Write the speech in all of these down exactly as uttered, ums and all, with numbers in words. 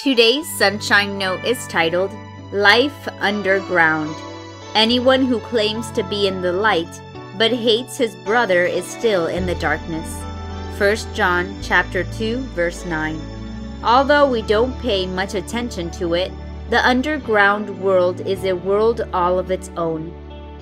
Today's Sunshine Note is titled, Life Underground. Anyone who claims to be in the light, but hates his brother is still in the darkness. First John chapter two, verse nine. Although we don't pay much attention to it, the underground world is a world all of its own.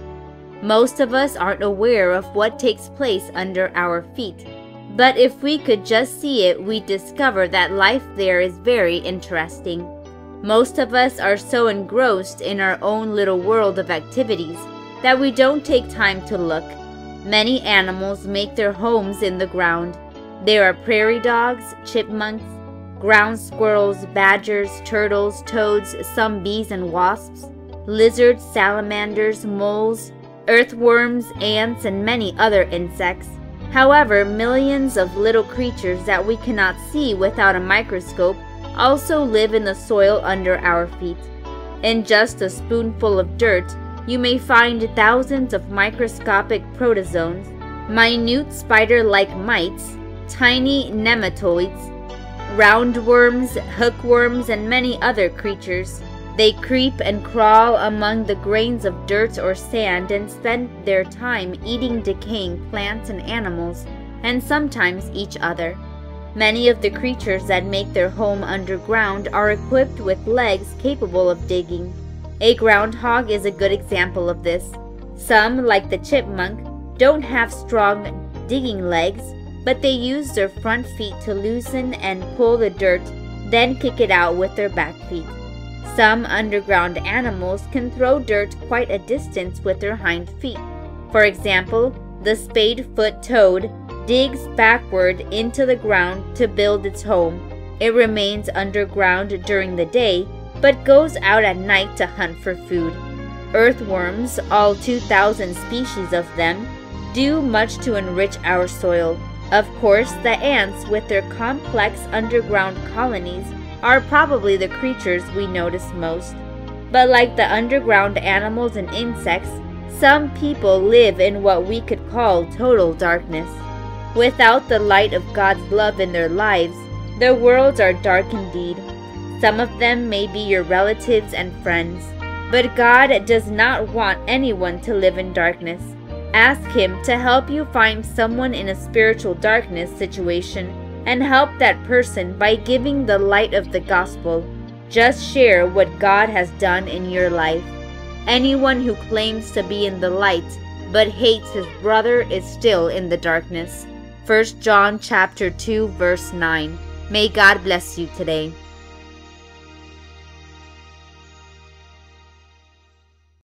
Most of us aren't aware of what takes place under our feet. But if we could just see it, we'd discover that life there is very interesting. Most of us are so engrossed in our own little world of activities that we don't take time to look. Many animals make their homes in the ground. There are prairie dogs, chipmunks, ground squirrels, badgers, turtles, toads, some bees and wasps, lizards, salamanders, moles, earthworms, ants, and many other insects. However, millions of little creatures that we cannot see without a microscope also live in the soil under our feet. In just a spoonful of dirt, you may find thousands of microscopic protozoans, minute spider-like mites, tiny nematodes, roundworms, hookworms, and many other creatures. They creep and crawl among the grains of dirt or sand and spend their time eating decaying plants and animals, and sometimes each other. Many of the creatures that make their home underground are equipped with legs capable of digging. A groundhog is a good example of this. Some, like the chipmunk, don't have strong digging legs, but they use their front feet to loosen and pull the dirt, then kick it out with their back feet. Some underground animals can throw dirt quite a distance with their hind feet. For example, the spade-foot toad digs backward into the ground to build its home. It remains underground during the day, but goes out at night to hunt for food. Earthworms, all two thousand species of them, do much to enrich our soil. Of course, the ants, with their complex underground colonies, are probably the creatures we notice most. But like the underground animals and insects, some people live in what we could call total darkness. Without the light of God's love in their lives, their worlds are dark indeed. Some of them may be your relatives and friends, but God does not want anyone to live in darkness. Ask Him to help you find someone in a spiritual darkness situation and help that person by giving the light of the gospel. Just share what God has done in your life. Anyone who claims to be in the light but hates his brother is still in the darkness. First John chapter two, verse nine. May God bless you today.